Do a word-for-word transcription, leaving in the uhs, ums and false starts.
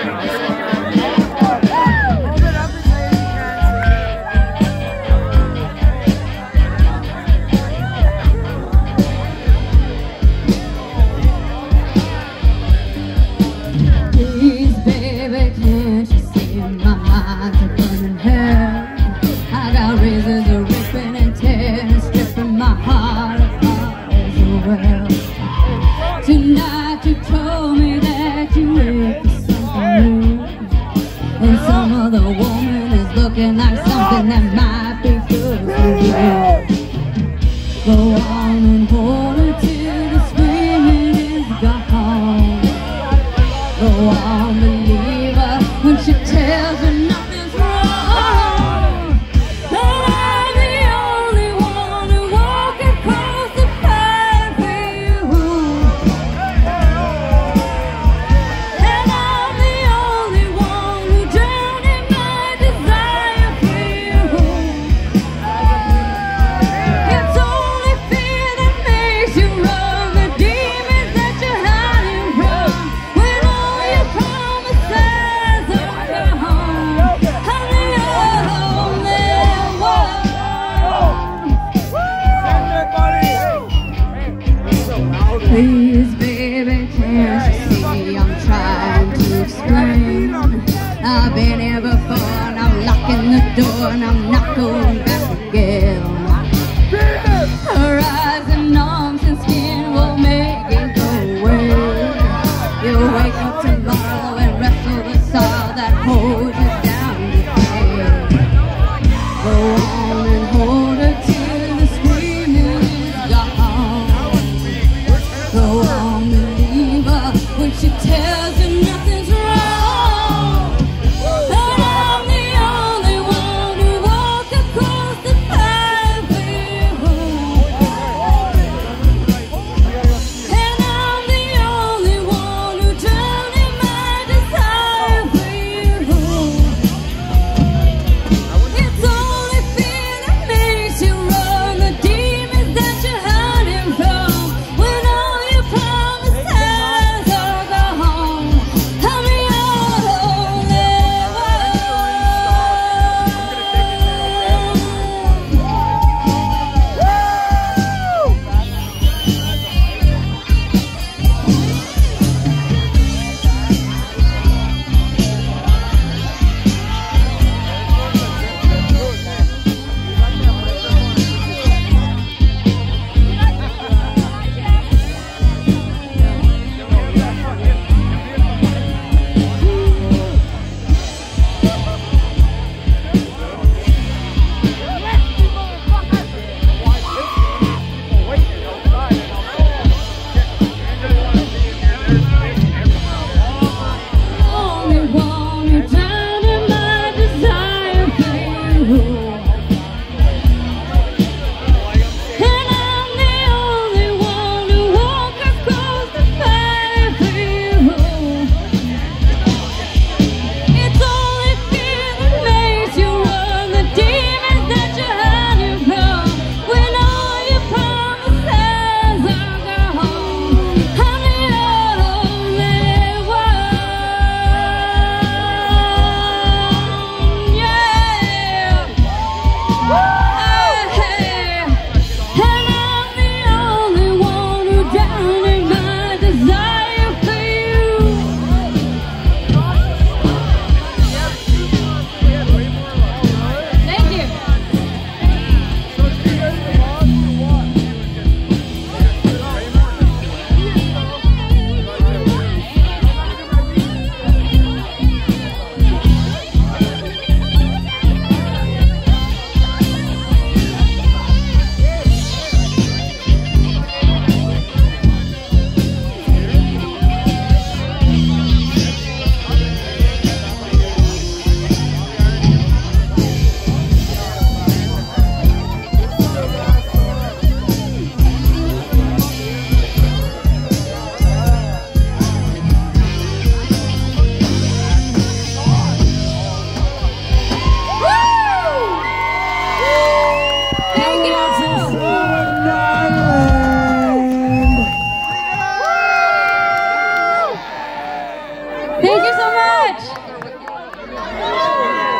Tonight you told me that you wait for something new, and some other woman is looking like something that might be good for you. Go on and hold her till the screaming is gone. Go on, believe her when she tells you nothing's wrong. But I'm the only one who walk across the path for you. And I'm the only one who drowned in my desire for you. It's only fear that makes you run, the demons that you're hiding from, when all your promises are gone. I'm the only one. Please, baby, can't you see I'm trying to explain? I've been here before and I'm locking the door and I'm not going back again. Her eyes and arms and skin will make it go away. You'll wake up tomorrow and wrestle the sorrow that holds you down today. Go on and hold her till the screaming is gone. Go on, believe her when she tells you nothing's wrong. But I'm the only one who walk across the path for you. And I'm the only one who drowned in my desire for you. It's only fear that makes you run, the demons that you're hiding from, when all your promises are gone. I'm the only only one who drowned in my desire for you. And I'm the only one who walk across the path for you. It's only fear that makes you run, the demons that you're hiding from, when all your promises are gone. I'm the only one. Yeah. And I'm the only one who drowned in my desire for you. Thank you. Thank you. Thank you so much. much.